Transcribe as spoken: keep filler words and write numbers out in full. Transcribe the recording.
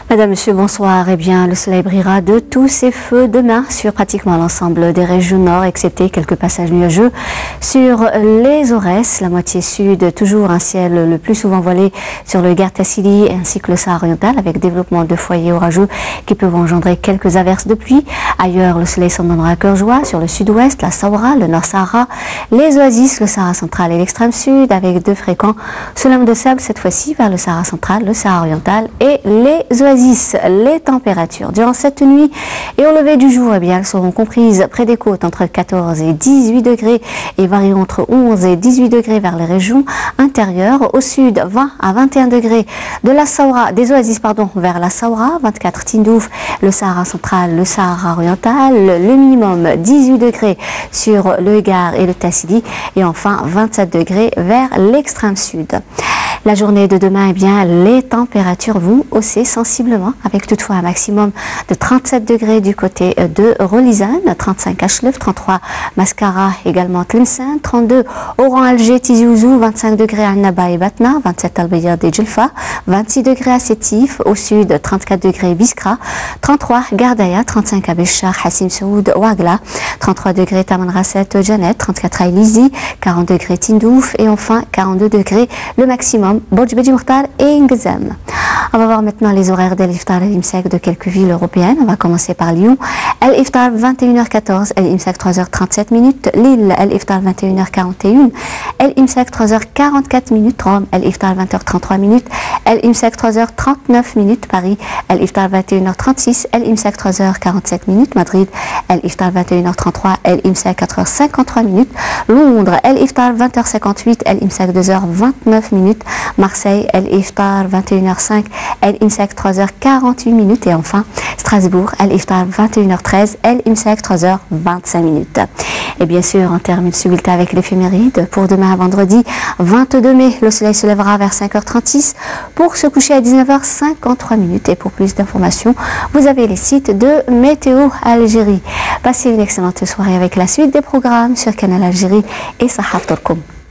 Madame, Monsieur, bonsoir. Eh bien, le soleil brillera de tous ses feux demain sur pratiquement l'ensemble des régions nord, excepté quelques passages nuageux sur les Aurès, la moitié sud, toujours un ciel le plus souvent voilé sur le Gard Tassili ainsi que le Sahara oriental, avec développement de foyers orageux qui peuvent engendrer quelques averses de pluie. Ailleurs, le soleil s'en donnera à cœur joie sur le sud-ouest, la Saoura, le Nord Sahara, les oasis, le Sahara central et l'extrême sud, avec de fréquents soulèvements de sable cette fois-ci vers le Sahara central, le Sahara oriental et les oasis. Les températures durant cette nuit et au lever du jour, eh bien, elles seront comprises près des côtes entre quatorze et dix-huit degrés et varient entre onze et dix-huit degrés vers les régions intérieures. Au sud, vingt à vingt et un degrés de la Saoura, des oasis pardon, vers la Saoura, vingt-quatre Tindouf, le Sahara central, le Sahara oriental, le minimum dix-huit degrés sur le Gard et le Tassili et enfin vingt-sept degrés vers l'extrême sud. La journée de demain, eh bien, les températures vont hausser sensiblement, avec toutefois un maximum de trente-sept degrés du côté de Rolizane, trente-cinq à Chlef, trente-trois Mascara, également Tlemcen, trente-deux Oran-Alger, Tizi Ouzou, vingt-cinq degrés à Naba et Batna, vingt-sept Al-Bayad et Djelfa, vingt-six degrés à Sétif, au sud trente-quatre degrés Biskra, trente-trois Gardaya, trente-cinq à Béchar, Hassim Saoud, Ouagla, trente-trois degrés Tamanrasset, Janet, trente-quatre à Elizi, quarante degrés Tindouf et enfin quarante-deux degrés le maximum Bodj Beji Mokhtar et Ngzam. On va voir maintenant les horaires d'El-Iftar et l'Imsak de quelques villes européennes. On va commencer par Lyon. El-Iftar vingt et une heures quatorze, El-Imsak trois heures trente-sept minutes. Lille, El-Iftar vingt et une heures quarante et un, El-Imsak trois heures quarante-quatre minutes. Rome, El-Iftar vingt heures trente-trois minutes. El-Imsak trois heures trente-neuf minutes. Paris, El-Iftar vingt et une heures trente-six, El-Imsak trois heures quarante-sept minutes. Madrid, El-Iftar vingt et une heures trente-trois, El-Imsak quatre heures cinquante-trois minutes. Londres, El-Iftar vingt heures cinquante-huit, El-Imsak deux heures vingt-neuf minutes. Marseille, El-Iftar vingt et une heures cinq, El-Imsak trois heures quarante-huit minutes. Et enfin, Strasbourg, El-Iftar vingt et une heures treize, El-Imsak trois heures vingt-cinq minutes. Et bien sûr, on termine ce bulletin avec l'éphéméride. Pour demain, vendredi vingt-deux mai, le soleil se lèvera vers cinq heures trente-six pour se coucher à dix-neuf heures cinquante-trois minutes. Et pour plus d'informations, vous avez les sites de Météo Algérie. Passez une excellente soirée avec la suite des programmes sur Canal Algérie et Sahaf Torkoum.